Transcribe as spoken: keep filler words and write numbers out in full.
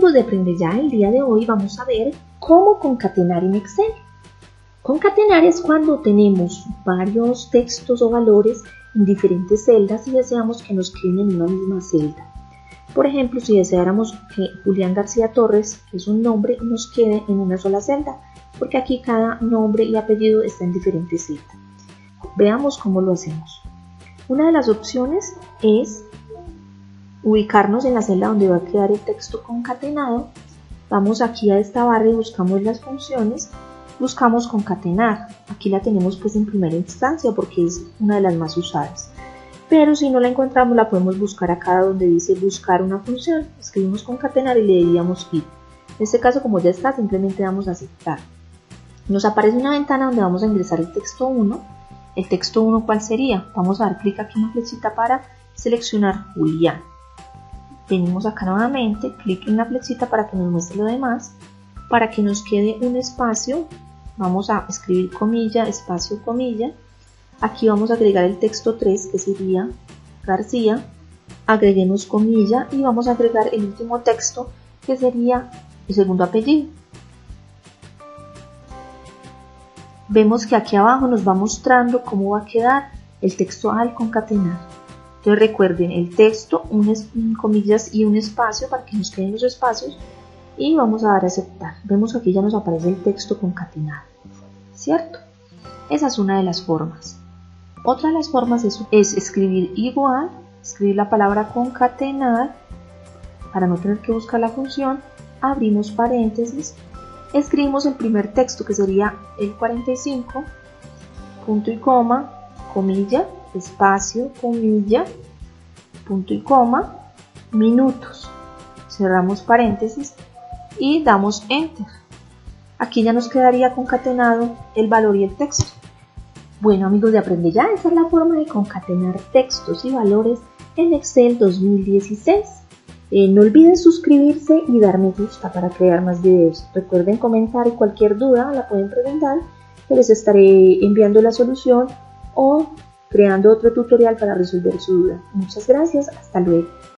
amigos de Aprende Ya, el día de hoy vamos a ver cómo concatenar en Excel. Concatenar es cuando tenemos varios textos o valores en diferentes celdas y deseamos que nos queden en una misma celda. Por ejemplo, si deseáramos que Julián García Torres, que es un nombre, nos quede en una sola celda, porque aquí cada nombre y apellido está en diferentes celdas. Veamos cómo lo hacemos. Una de las opciones es ubicarnos en la celda donde va a quedar el texto concatenado. Vamos aquí a esta barra y buscamos las funciones, buscamos concatenar. Aquí la tenemos pues en primera instancia porque es una de las más usadas. Pero si no la encontramos la podemos buscar acá donde dice buscar una función. Escribimos concatenar y le diríamos ir. En este caso, como ya está, simplemente damos a aceptar. Nos aparece una ventana donde vamos a ingresar el texto uno. El texto uno, ¿cuál sería? Vamos a dar clic aquí en la flechita para seleccionar Julián. Venimos acá nuevamente, clic en la flechita para que nos muestre lo demás. Para que nos quede un espacio, vamos a escribir comilla, espacio, comilla. Aquí vamos a agregar el texto tres, que sería García. Agreguemos comilla y vamos a agregar el último texto, que sería el segundo apellido. Vemos que aquí abajo nos va mostrando cómo va a quedar el texto al concatenar. Entonces recuerden el texto, un, un comillas y un espacio para que nos queden los espacios y vamos a dar a aceptar. Vemos que aquí ya nos aparece el texto concatenado, ¿cierto? Esa es una de las formas. Otra de las formas es, es escribir igual, escribir la palabra concatenar para no tener que buscar la función, abrimos paréntesis, escribimos el primer texto que sería el cuarenta y cinco, punto y coma, comilla, espacio, comilla, punto y coma, minutos. Cerramos paréntesis y damos enter. Aquí ya nos quedaría concatenado el valor y el texto. Bueno, amigos de Aprende Ya, esa es la forma de concatenar textos y valores en Excel dos mil dieciséis. Eh, no olviden suscribirse y dar me gusta para crear más videos. Recuerden comentar y cualquier duda la pueden preguntar, que les estaré enviando la solución o creando otro tutorial para resolver su duda. Muchas gracias, hasta luego.